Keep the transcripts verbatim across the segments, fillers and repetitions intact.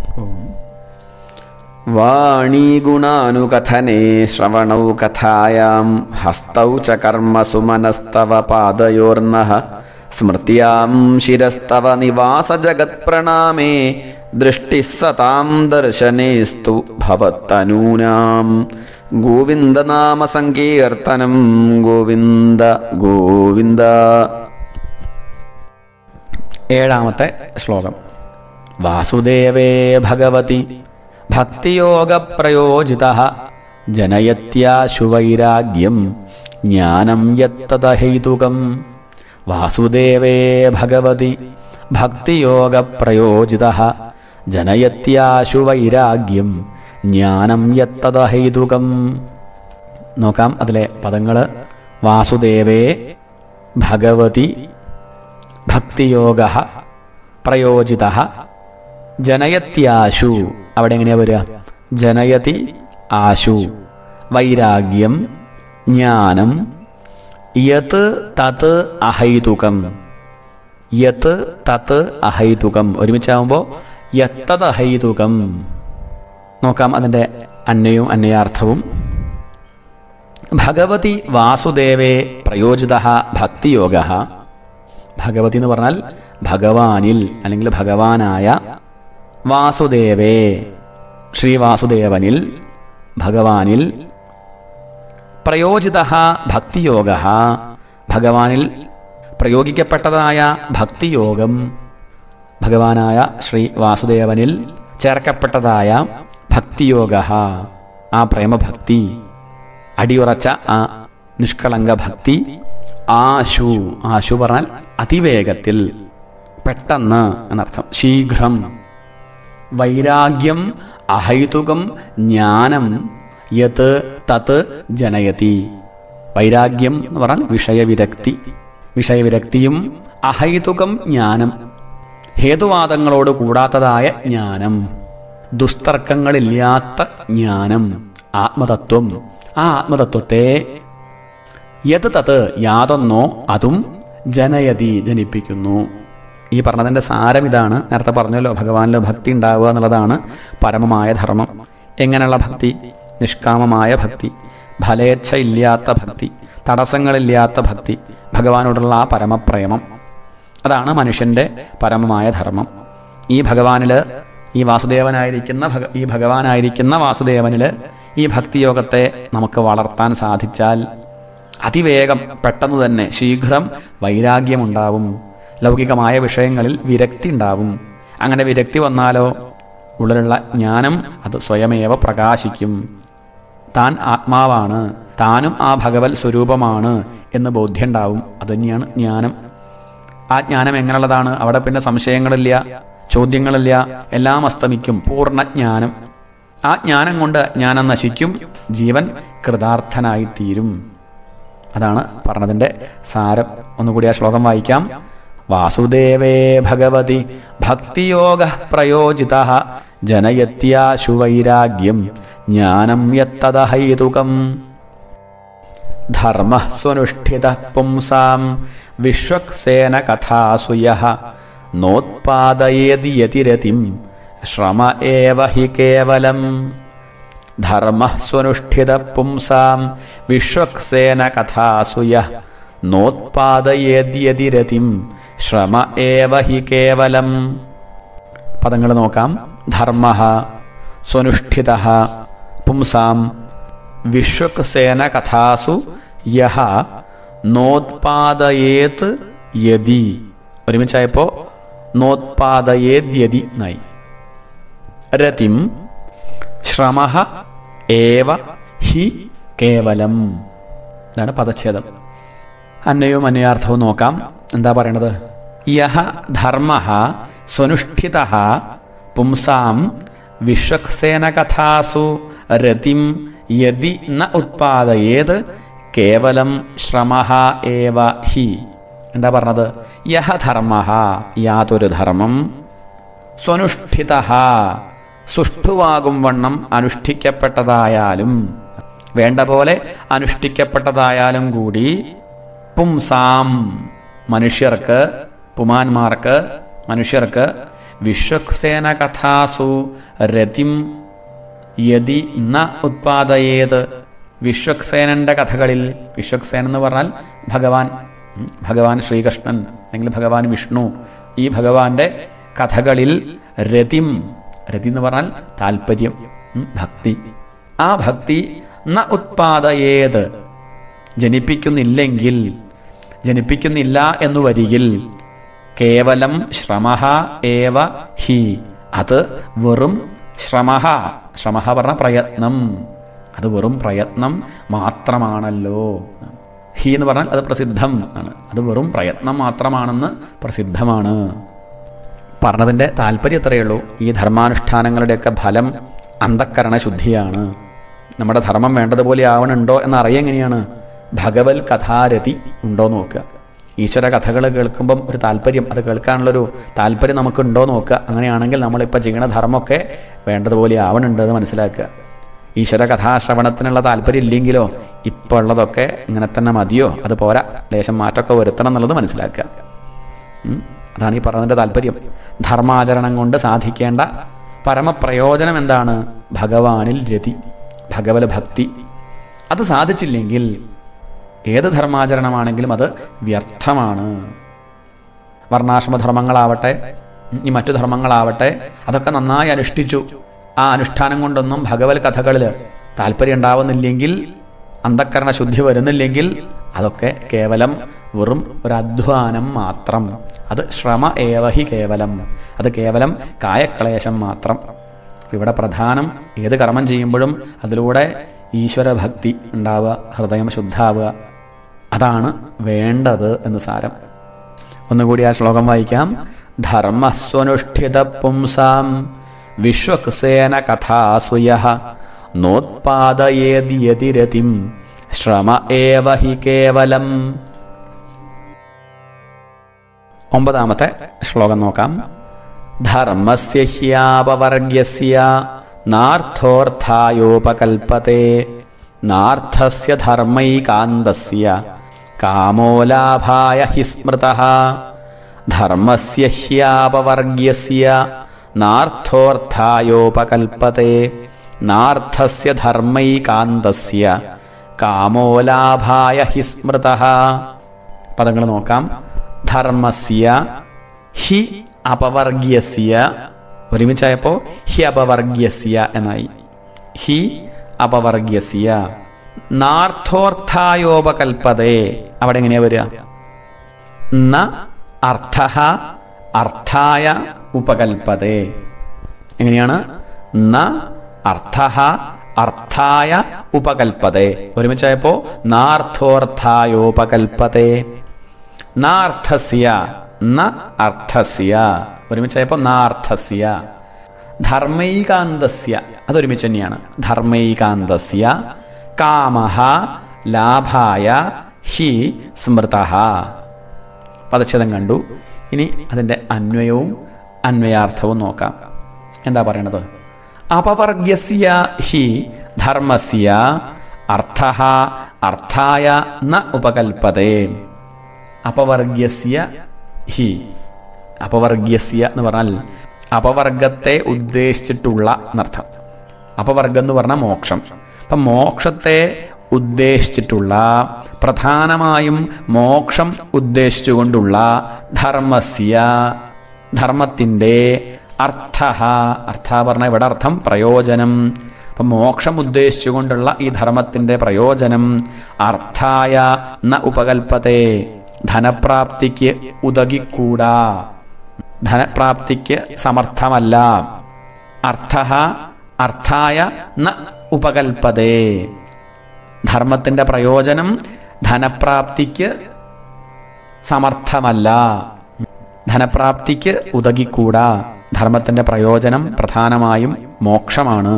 വാണീ ഗുണാനുകഥനേ ശ്രവണൗ കഥായാം ഹസ്തൗ ച കർമ്മസു മനസ്തവ പാദയോർനഃ സ്മൃത്യാം ശിരസ്തവ നിവാസ ജഗത്പ്രണാമേ ദൃഷ്ടിഃ സതാം ദർശനേസ്തു ഭവത്തനൂനാം. ഗോവിന്ദനാമ സങ്കീർത്തനം ഗോവിന്ദ ഗോവിന്ദ. ഏഴാമത്തെ ശ്ലോകം. വാസുദേവേ ഭഗവതി ഭക്തിയോഗപ്രയോജിതഃ ജനയത്യാശു വൈരാഗ്യം ജ്ഞാനം യത്തദഹൈതുകം. വാസുദേവേ ഭഗവതി ഭക്തിയോഗപ്രയോജിതഃ ജനയത്യാശു വൈരാഗ്യം ജ്ഞാനം യത്തദഹൈതുകം. നോക്കാം അതിലെ പദങ്ങൾ. വാസുദേവേ ഭഗവതി ഭക്തിയോഗഃ പ്രയോജിതഃ ജനയത്യാശു. അവിടെ എങ്ങനെയാ വരിക? ജനയതി ആശു വൈരാഗ്യം ജ്ഞാനം യത് തത് അഹൈതുകം. യത് തത് അഹൈതുകം ഒരുമിച്ചാവുമ്പോൾ യത്തത് അഹൈതുകം. നോക്കാം അതിൻ്റെ അന്വയവും അന്വയാർത്ഥവും. ഭഗവതി വാസുദേവേ പ്രയോജിതഃ ഭക്തിയോഗഃ. ഭഗവതി എന്ന് പറഞ്ഞാൽ ഭഗവാനിൽ അല്ലെങ്കിൽ ഭഗവാനായ, വാസുദേവേ ശ്രീ വാസുദേവനിൽ ഭഗവാനിൽ, പ്രയോജിതഃ ഭക്തിയോഗഃ ഭഗവാനിൽ പ്രയോഗിക്കപ്പെട്ടതായ ഭക്തിയോഗം, ഭഗവാനായ ശ്രീ വാസുദേവനിൽ ചേർക്കപ്പെട്ടതായ ഭക്തിയോഗഃ ആ പ്രേമഭക്തി, അടിയുറച്ച ആ നിഷ്കളങ്ക ഭക്തി. ആശു, ആശു പറഞ്ഞാൽ അതിവേഗത്തിൽ, പെട്ടെന്ന് എന്നർത്ഥം, ശീഘ്രം. വൈരാഗ്യം അഹൈതുകം ജ്ഞാനം യത് തത് ജനയതി. വൈരാഗ്യം എന്ന് പറഞ്ഞാൽ വിഷയവിരക്തി, വിഷയവിരക്തിയും അഹൈതുകം ജ്ഞാനം ഹേതുവാദങ്ങളോട് കൂടാത്തതായ ജ്ഞാനം, ദുസ്തർക്കങ്ങളില്ലാത്ത ജ്ഞാനം, ആത്മതത്വം. ആ ആത്മതത്വത്തെ യത് തത് യാതൊന്നോ അതും ജനയതി ജനിപ്പിക്കുന്നു. ഈ പറഞ്ഞതിൻ്റെ സാരം ഇതാണ്. നേരത്തെ പറഞ്ഞല്ലോ, ഭഗവാനിൽ ഭക്തി ഉണ്ടാവുക എന്നുള്ളതാണ് പരമമായ ധർമ്മം. എങ്ങനെയുള്ള ഭക്തി? നിഷ്കാമമായ ഭക്തി, ഫലേച്ഛ ഇല്ലാത്ത ഭക്തി, തടസ്സങ്ങളില്ലാത്ത ഭക്തി, ഭഗവാനോടുള്ള ആ പരമപ്രേമം. അതാണ് മനുഷ്യൻ്റെ പരമമായ ധർമ്മം. ഈ ഭഗവാനിൽ, ഈ വാസുദേവനായിരിക്കുന്ന ഭഗ ഈ ഭഗവാനായിരിക്കുന്ന വാസുദേവനിൽ ഈ ഭക്തിയോഗത്തെ നമുക്ക് വളർത്താൻ സാധിച്ചാൽ അതിവേഗം, പെട്ടെന്ന് തന്നെ, ശീഘ്രം വൈരാഗ്യമുണ്ടാവും. ലൗകികമായ വിഷയങ്ങളിൽ വിരക്തി ഉണ്ടാവും. അങ്ങനെ വിരക്തി വന്നാലോ ഉള്ളിലുള്ള ജ്ഞാനം അത് സ്വയമേവ പ്രകാശിക്കും. താൻ ആത്മാവാണ്, താനും ആ ഭഗവത് സ്വരൂപമാണ് എന്ന് ബോധ്യമുണ്ടാവും. അത് തന്നെയാണ് ജ്ഞാനം. ആ ജ്ഞാനം എങ്ങനെയുള്ളതാണ്? അവിടെ പിന്നെ സംശയങ്ങളില്ല, ചോദ്യങ്ങളില്ല, എല്ലാം അസ്തമിക്കും. പൂർണ്ണജ്ഞാനം. ആ ജ്ഞാനം കൊണ്ട് ജ്ഞാനം നശിക്കും, ജീവൻ കൃതാർത്ഥനായിത്തീരും. അതാണ് പറഞ്ഞതിൻ്റെ സാരം. ഒന്നുകൂടി ആ ശ്ലോകം വായിക്കാം. വാസുദേവേ ഭഗവതി ഭക്തിയോഗഃ പ്രയോജിതഃ ജനയത്യാശു വൈരാഗ്യം ജ്ഞാനം യത്തദഹൈതുകം. ധർമ്മഃ സ്വനുഷ്ഠിതഃ പുംസാം വിശ്വക്സേന കഥാസു യഃ നോത്പാദയേതി യതിരതിം ശ്രമ ഏവ ഹി കേവലം. ധർമ്മഃ സ്വനുഷ്ഠിതഃ പുംസാം വിശ്വക്സേന കഥാസു യഃ നോത്പാദയേതി യതിരതിം ശ്രമ ഏവ ഹി കേവലം. പദങ്ങൾ നോക്കാം. ധർമ്മഃ സ്വനുഷ്ഠിതഃ പുംസാം വിശ്വക്സേന കഥാസു യഃ നോത്പാദയേത് യതി. ഒരുമിച്ചായപ്പോൾ നോത്പാദയേദ്യതി നായി. രതിം ശ്രമഃ ഏവ ഹി കേവലം. ഇതാണ് പദച്ഛേദം. അന്വയവും അന്വയാർത്ഥവും നോക്കാം. എന്താ പറയണത്? യഹ ധർമ്മഃ സ്വനുഷ്ഠിതഃ പുംസാം വിശ്വക്സേന കഥാസു രതിം യതി ന ഉത്പാദയേത് കേവലം ശ്രമഃ ഏവ ഹി. എന്താ പറഞ്ഞത്? യഹ ധർമ്മഃ യാതൊരു ധർമ്മം, സ്വനുഷ്ഠിതഃ സുഷ്ഠുവാകും വണ്ണം അനുഷ്ഠിക്കപ്പെട്ടതായാലും, വേണ്ട പോലെ അനുഷ്ഠിക്കപ്പെട്ടതായാലും കൂടി, പുംസാം മനുഷ്യർക്ക്, പുമാന്മാർക്ക്, മനുഷ്യർക്ക് വിശ്വക്സേന കഥാസു രതിം യതി ന ഉത്പാദയേത്. വിശ്വക്സേനൻ്റെ കഥകളിൽ, വിശ്വക്സേനൻ എന്ന് പറഞ്ഞാൽ ഭഗവാൻ, ഭഗവാൻ ശ്രീകൃഷ്ണൻ അല്ലെങ്കിൽ ഭഗവാൻ വിഷ്ണു, ഈ ഭഗവാന്റെ കഥകളിൽ രതിം, രതി എന്ന് പറഞ്ഞാൽ താല്പര്യം, ഭക്തി, ആ ഭക്തി ന ഉത്പാദയേത് ജനിപ്പിക്കുന്നില്ലെങ്കിൽ, ജനിപ്പിക്കുന്നില്ല എന്നു വരികിൽ കേവലം ശ്രമഃ ഏവ ഹി, അത് വെറും ശ്രമഃ, ശ്രമഃ പറഞ്ഞ പ്രയത്നം, അത് വെറും പ്രയത്നം മാത്രമാണല്ലോ. ഹി എന്ന് പറഞ്ഞാൽ അത് പ്രസിദ്ധം ആണ്, അത് വെറും പ്രയത്നം മാത്രമാണെന്ന് പ്രസിദ്ധമാണ്. പറഞ്ഞതിൻ്റെ താല്പര്യം എത്രയേ ഉള്ളൂ, ഈ ധർമാനുഷ്ഠാനങ്ങളുടെയൊക്കെ ഫലം അന്ധക്കരണ ശുദ്ധിയാണ്. നമ്മുടെ ധർമ്മം വേണ്ടതുപോലെ ആവണുണ്ടോ എന്നറിയാൻ എങ്ങനെയാണ്? ഭഗവത് കഥാരതി ഉണ്ടോ നോക്കുക. ഈശ്വര കഥകൾ കേൾക്കുമ്പം ഒരു താല്പര്യം, അത് കേൾക്കാനുള്ളൊരു താല്പര്യം നമുക്കുണ്ടോ നോക്കുക. അങ്ങനെയാണെങ്കിൽ നമ്മളിപ്പോൾ ചെയ്യണ ധർമ്മമൊക്കെ വേണ്ടതുപോലെ ആവണുണ്ട് എന്ന് മനസ്സിലാക്കുക. ഈശ്വര കഥാശ്രവണത്തിനുള്ള താല്പര്യം ഇല്ലെങ്കിലോ ഇപ്പോൾ ഉള്ളതൊക്കെ ഇങ്ങനെ തന്നെ മതിയോ, അത് പോരാ, ലേശം മാറ്റമൊക്കെ വരുത്തണം എന്നുള്ളത് മനസ്സിലാക്കുക. അതാണ് ഈ പറഞ്ഞതിൻ്റെ താല്പര്യം. ധർമാചരണം കൊണ്ട് സാധിക്കേണ്ട പരമപ്രയോജനം എന്താണ്? ഭഗവാനിൽ രതി, ഭഗവത് ഭക്തി. അത് സാധിച്ചില്ലെങ്കിൽ ഏത് ധർമാചരണമാണെങ്കിലും അത് വ്യർത്ഥമാണ്. വർണ്ണാശ്രമധർമ്മങ്ങളാവട്ടെ ഈ മറ്റു ധർമ്മങ്ങളാവട്ടെ, അതൊക്കെ നന്നായി അനുഷ്ഠിച്ചു, ആ അനുഷ്ഠാനം കൊണ്ടൊന്നും ഭഗവത് കഥകളിൽ താല്പര്യം ഉണ്ടാവുന്നില്ലെങ്കിൽ, അന്ധക്കരണ ശുദ്ധി വരുന്നില്ലെങ്കിൽ അതൊക്കെ കേവലം വെറും ഒരു അധ്വാനം മാത്രം. അത് ശ്രമ ഏവഹി കേവലം, അത് കേവലം കായക്ലേശം മാത്രം. ഇവിടെ പ്രധാനം ഏത് കർമ്മം ചെയ്യുമ്പോഴും അതിലൂടെ ഈശ്വരഭക്തി ഉണ്ടാവുക, ഹൃദയം ശുദ്ധാവുക, അതാണ് വേണ്ടത് എന്ന് സാരം. ഒന്നുകൂടി ആ ശ്ലോകം വായിക്കാം. ധർമ്മസ്വനുഷ്ഠിത പുംസാം വിശ്വക്സേന കഥാസുയഃ നോത്പാദയേതി യതിരതിം ശ്രമ ഏവ ഹി കേവലം. ഒമ്പതാമത്തെ ശ്ലോകം നോക്കാം. ധർമ്മസ്യ ഹ്യാപവർഗ്യസ്യ നാർത്ഥോർത്ഥായോപകൽപതേ നാർത്ഥസ്യ ധർമ്മൈകാന്തസ്യ കാമോ ലാഭായ ഹി സ്മൃതഃ. ധർമ്മസ്യ ഹ്യാപവർഗ്യസ്യ നാർത്ഥോർത്ഥായോപകൽപതേ നാർത്ഥസ്യ ധർമ്മൈകാന്തസ്യ കാമോ ലാഭായ ഹി സ്മൃതഃ. പദങ്ങൾ നോക്കാം. ധർമ്മസ്യ ഹി അപവർഗ്യസ്യ, ഒരുമിച്ചായപ്പോൾ ഹി അപവർഗ്യസ്യ എന്നായി. ഹി അപവർഗ്യസ്യ നാർത്ഥോർത്ഥായോപകൽപതേ, അവിടെ എങ്ങനെയാ വരിക? ന അർത്ഥഃ അർത്ഥായ ഉപകൽപതേ. എങ്ങനെയാണ്? ന അർത്ഥഃ അർത്ഥായ ഉപകൽപതേ, ഒരുമിച്ചായപ്പോ നാർത്ഥോർത്ഥായോപകൽപതേ. നാർത്ഥസ്യ ന അർത്ഥസ്യ, ഒരുമിച്ചായപ്പോ നാർത്ഥസ്യ. ധർമ്മൈകാന്തസ്യ, അതൊരുമിച്ച് തന്നെയാണ്. ധർമ്മൈകാന്തസ്യ കാമഃ ലാഭായ ഹി സ്മൃതഃ. പദച്ഛേദം കണ്ടു. ഇനി അതിൻ്റെ അന്വയവും അന്വയാർത്ഥവും നോക്കാം. എന്താ പറയണത്? അപവർഗ്യസ്യ ഹി ധർമ്മസ്യ അർത്ഥഃ അർത്ഥായ ന ഉപകൽപതേ. അപവർഗ്യസ്യ ഹി, അപവർഗ്യസ്യ എന്ന് പറഞ്ഞാൽ അപവർഗത്തെ ഉദ്ദേശിച്ചിട്ടുള്ള എന്നർത്ഥം. അപവർഗം എന്ന് പറഞ്ഞാൽ മോക്ഷം. അപ്പം മോക്ഷത്തെ ഉദ്ദേശിച്ചിട്ടുള്ള, പ്രധാനമായും മോക്ഷം ഉദ്ദേശിച്ചുകൊണ്ടുള്ള ധർമ്മസ്യ, ധർമ്മത്തിൻ്റെ അർത്ഥഃ, അർത്ഥ പറഞ്ഞാൽ ഇവിടെ അർത്ഥം പ്രയോജനം. അപ്പം മോക്ഷം ഉദ്ദേശിച്ചുകൊണ്ടുള്ള ഈ ധർമ്മത്തിൻ്റെ പ്രയോജനം അർത്ഥായ ന ഉപകൽപതേ, ധനപ്രാപ്തിക്ക് ഉതകിക്കൂടാ, ധനപ്രാപ്തിക്ക് സമർത്ഥമല്ല. അർത്ഥഃ അർത്ഥായ ന ഉപകൽപതേ, ധർമ്മത്തിൻ്റെ പ്രയോജനം ധനപ്രാപ്തിക്ക് സമർത്ഥമല്ല, ധനപ്രാപ്തിക്ക് ഉതകിക്കൂടാ. ധർമ്മത്തിൻ്റെ പ്രയോജനം പ്രധാനമായും മോക്ഷമാണ്.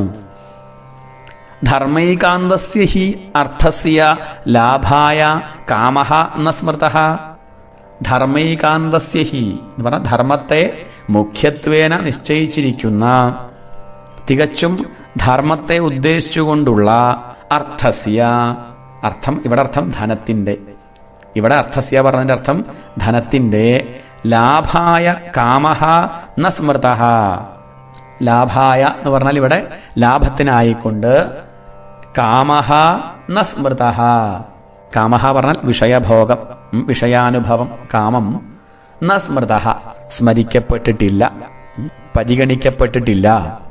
ധർമ്മൈകാന്തസ്യ ഹി അർത്ഥസ്യ ലാഭായ കാമഃ ന സ്മൃതഃ. ധർമ്മൈകാന്തസ്യ ഹി എന്ന് പറഞ്ഞാൽ ധർമ്മത്തെ മുഖ്യത്വേന നിശ്ചയിച്ചിരിക്കുന്ന, തികച്ചും ധർമ്മത്തെ ഉദ്ദേശിച്ചുകൊണ്ടുള്ള അർത്ഥസ്യ, അർത്ഥം ഇവിടെ അർത്ഥം ധനത്തിൻ്റെ, ഇവിടെ അർത്ഥസ്യ പറഞ്ഞതിൻ്റെ അർത്ഥം ധനത്തിൻ്റെ, ലാഭായ കാമഹ ന സ്മൃതഃ. ലാഭായ എന്ന് പറഞ്ഞാൽ ഇവിടെ ലാഭത്തിനായിക്കൊണ്ട് കാമഹ ന സ്മൃതഃ. കാമഹ പറഞ്ഞാൽ വിഷയഭോഗം, വിഷയാനുഭവം. കാമം ന സ്മൃതഃ സ്മരിക്കപ്പെട്ടിട്ടില്ല, പരിഗണിക്കപ്പെട്ടിട്ടില്ല.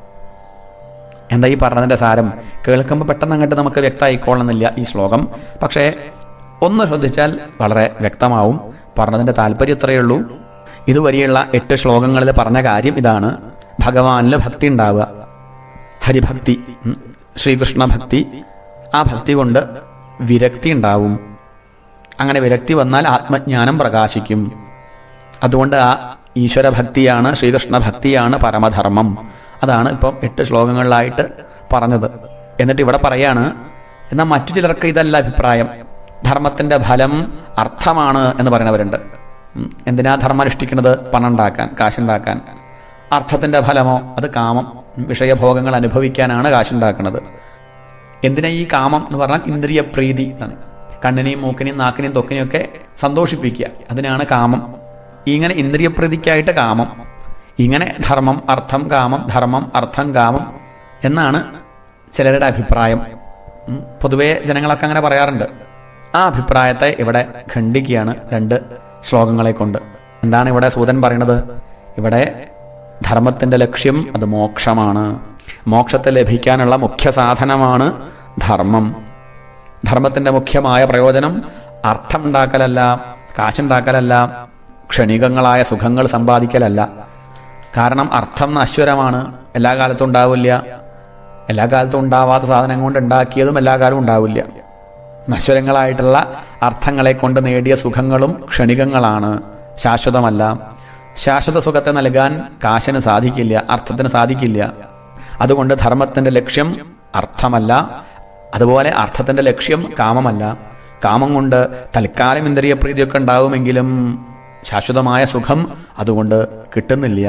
എന്താ ഈ പറഞ്ഞതിൻ്റെ സാരം? കേൾക്കുമ്പോൾ പെട്ടെന്ന് അങ്ങോട്ട് നമുക്ക് വ്യക്തമായിക്കൊള്ളുന്നില്ല ഈ ശ്ലോകം. പക്ഷേ ഒന്ന് ശ്രദ്ധിച്ചാൽ വളരെ വ്യക്തമാവും. പറഞ്ഞതിൻ്റെ താല്പര്യം ഇത്രയേ ഉള്ളൂ. ഇതുവരെയുള്ള എട്ട് ശ്ലോകങ്ങളിൽ പറഞ്ഞ കാര്യം ഇതാണ്: ഭഗവാനിൽ ഭക്തി ഉണ്ടാവുക, ഹരിഭക്തി, ശ്രീകൃഷ്ണ ഭക്തി. ആ ഭക്തി കൊണ്ട് വിരക്തി ഉണ്ടാവും. അങ്ങനെ വിരക്തി വന്നാൽ ആത്മജ്ഞാനം പ്രകാശിക്കും. അതുകൊണ്ട് ആ ഈശ്വരഭക്തിയാണ്, ശ്രീകൃഷ്ണ ഭക്തിയാണ് പരമധർമ്മം. അതാണ് ഇപ്പം എട്ട് ശ്ലോകങ്ങളിലായിട്ട് പറഞ്ഞത്. എന്നിട്ട് ഇവിടെ പറയാണ്, എന്നാൽ മറ്റു ചിലർക്ക് ഇതല്ല അഭിപ്രായം. ധർമ്മത്തിൻ്റെ ഫലം അർത്ഥമാണ് എന്ന് പറയുന്നവരുണ്ട്. എന്തിനാ ധർമ്മം അനുഷ്ഠിക്കുന്നത്? പണം ഉണ്ടാക്കാൻ, കാശുണ്ടാക്കാൻ. അർത്ഥത്തിൻ്റെ ഫലമോ? അത് കാമം, വിഷയഭോഗങ്ങൾ അനുഭവിക്കാനാണ് കാശുണ്ടാക്കുന്നത്. എന്തിനാ ഈ കാമം എന്ന് പറഞ്ഞാൽ ഇന്ദ്രിയ പ്രീതി ആണ്. കണ്ണിനെയും മൂക്കിനെയും നാക്കിനെയും തൊക്കിനെയും ഒക്കെ സന്തോഷിപ്പിക്കുക, അതിനാണ് കാമം. ഇങ്ങനെ ഇന്ദ്രിയപ്രീതിക്കായിട്ട് കാമം. ഇങ്ങനെ ധർമ്മം, അർത്ഥം, കാമം, ധർമ്മം, അർത്ഥം, കാമം എന്നാണ് ചിലരുടെ അഭിപ്രായം. പൊതുവേ ജനങ്ങളൊക്കെ അങ്ങനെ പറയാറുണ്ട്. ആ അഭിപ്രായത്തെ ഇവിടെ ഖണ്ഡിക്കുകയാണ് രണ്ട് ശ്ലോകങ്ങളെ കൊണ്ട്. എന്താണ് ഇവിടെ സൂതൻ പറയുന്നത്? ഇവിടെ ധർമ്മത്തിൻ്റെ ലക്ഷ്യം അത് മോക്ഷമാണ്. മോക്ഷത്തെ ലഭിക്കാനുള്ള മുഖ്യ സാധനമാണ് ധർമ്മം. ധർമ്മത്തിൻ്റെ മുഖ്യമായ പ്രയോജനം അർത്ഥം ഉണ്ടാക്കലല്ല, കാശുണ്ടാക്കലല്ല, ക്ഷണികങ്ങളായ സുഖങ്ങൾ സമ്പാദിക്കലല്ല. കാരണം അർത്ഥം നശ്വരമാണ്, എല്ലാ കാലത്തും ഉണ്ടാവില്ല. എല്ലാ കാലത്തും ഉണ്ടാവാത്ത സാധനം കൊണ്ട് ഉണ്ടാക്കിയതും എല്ലാ കാലവും ഉണ്ടാവില്ല. നശ്വരങ്ങളായിട്ടുള്ള അർത്ഥങ്ങളെ കൊണ്ട് നേടിയ സുഖങ്ങളും ക്ഷണികങ്ങളാണ്, ശാശ്വതമല്ല. ശാശ്വത സുഖത്തെ നൽകാൻ കാശിന് സാധിക്കില്ല, അർത്ഥത്തിന് സാധിക്കില്ല. അതുകൊണ്ട് ധർമ്മത്തിൻ്റെ ലക്ഷ്യം അർത്ഥമല്ല, അതുപോലെ അർത്ഥത്തിൻ്റെ ലക്ഷ്യം കാമമല്ല. കാമം കൊണ്ട് തൽക്കാലം ഇന്ദ്രിയപ്രീതിയൊക്കെ ഉണ്ടാവുമെങ്കിലും ശാശ്വതമായ സുഖം അതുകൊണ്ട് കിട്ടുന്നില്ല.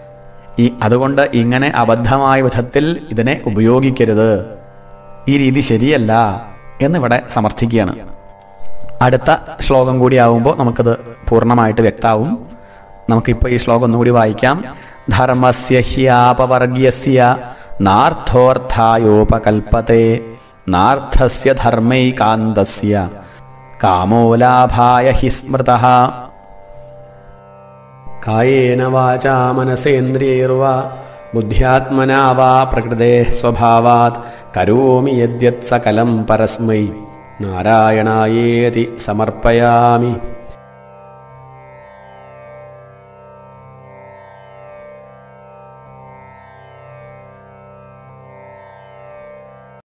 ഈ അതുകൊണ്ട് ഇങ്ങനെ അബദ്ധമായ വിധത്തിൽ ഇതിനെ ഉപയോഗിക്കരുത്, ഈ രീതി ശരിയല്ല എന്നിവിടെ സമർത്ഥിക്കുകയാണ്. അടുത്ത ശ്ലോകം കൂടി ആവുമ്പോൾ നമുക്കത് പൂർണ്ണമായിട്ട് വ്യക്തമാവും. നമുക്കിപ്പോൾ ഈ ശ്ലോകം ഒന്നുകൂടി വായിക്കാം. ധർമ്മസ്യ ഹ്യാപവർഗ്യസ്യ നാർത്ഥോർത്ഥായോപകൽപ്പത്തെ നാർത്ഥസ്യ ധർമ്മൈകാന്തസ്യ കാമോ ലാഭായ ഹി സ്മൃതഃ. കായേന വാചാ മനസേന്ദ്രിയൈർവാ ബുദ്ധ്യാത്മനാ വാ പ്രകൃതേഃ സ്വഭാവാത് കരോമി യദ്യത് സകലം പരസ്മൈ നാരായണായേതി സമർപ്പയാമി.